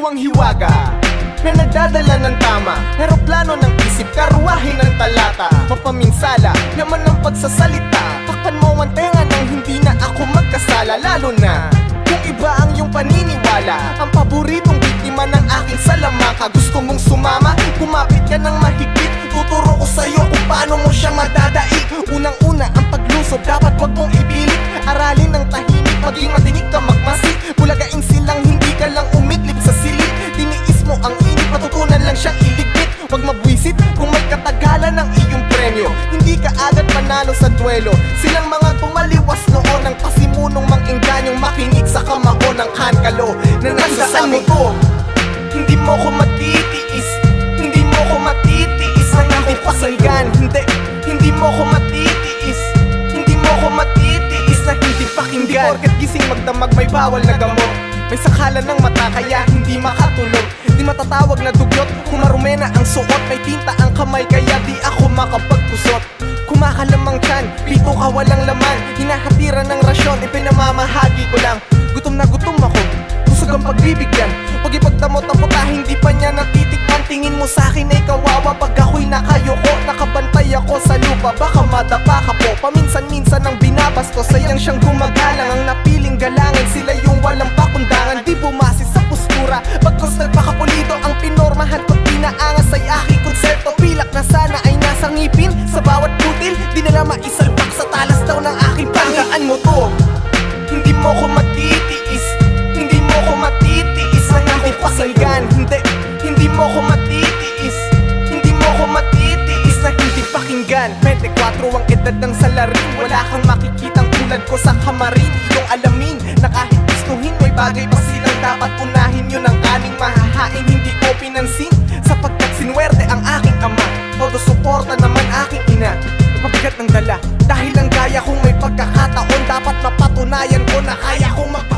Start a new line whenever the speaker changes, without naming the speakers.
ang hiwaga na nagdadala ng tama, eroplano ng isip, karuwahe ng talata. Mapaminsala naman ang pagsasalita, takpan mo ang tenga nang hindi na ako magkasala. Lalo na kung iba ang iyong paniniwala, ang paboritong biktima ng aking salamangka. Gusto mong sumama, kumapit ka ng mahigpit, tuturo ko sa'yo kung paano mo siya madadaig. Unang-una ang paglusob, dapat wag mong ipilit, aralin ng tahimik, maging matinig ka magmasid. Bulagain silang hindi ka lang umidlip sa silid, tiniis mo ang init, matutunan lang siyang iligpit. Wag mabwisit kung may katagalan ng iyong premyo, hindi ka agad panalo sa duelo. Silang mga tumaliwas noon ang pasimunong mang-engganyong makinig sa kamao ng kankalo na nagsasabi ko, hindi mo ko matitiis, hindi mo ko matitiis ang hindi pakinggan. Hindi mo ko matitiis, hindi mo ko matitiis na hindi pakinggan. Hindi porket gising magdamag may bawal na gamot, may sakalan ng mata kaya hindi makatulog. Di matatawag na dugyot kung marume na ang suot, may tinta ang kamay kaya di ako makapagpusot. Kumakalamang tiyan, pito ka walang laman, hinahatiran ng rasyon, ipinamamahagi ko lang. Gutom na gutom ako, busog ang pagbibigyan, pag ipagdamot ang puta hindi pa niya natitikman. Tingin mo sa'kin ay kawawa pag ako'y nakayoko, nakabantay ako sa lupa, baka madapa ka po. Paminsan-minsan ang binabastos, sayang siyang gumagalang, ang napiling galangin sila yung walang pakundangan. Di bumase sa postura, pagkos nagpakapulido, ang pinormahan ko't pinaangas ay aking konsepto. Pilak na sana ay nasa ngipin, sa bawat putil, di nila maisalpak sa talas daw ng aking panggaan mo to. Hindi mo ko matitiis, hindi mo ko matitiis ang hindi pakinggan. Hindi mo ko matitiis, hindi mo ko matitiis na hindi pakinggan. 24 ang edad ng salarin, wala kang makikitang tulad ko sa kamarin. Iyong alamin na kahit gustuhin mo'y bagay pa silang dapat unahin. Yun ang aming mahahain, hindi ko pinansin, sapagkat sinwerte ang aking ama, todo suporta naman aking ina. Nagpabigat ng dala dahil ang gaya kong may pagkakataon, dapat mapatunayan ko na kaya kong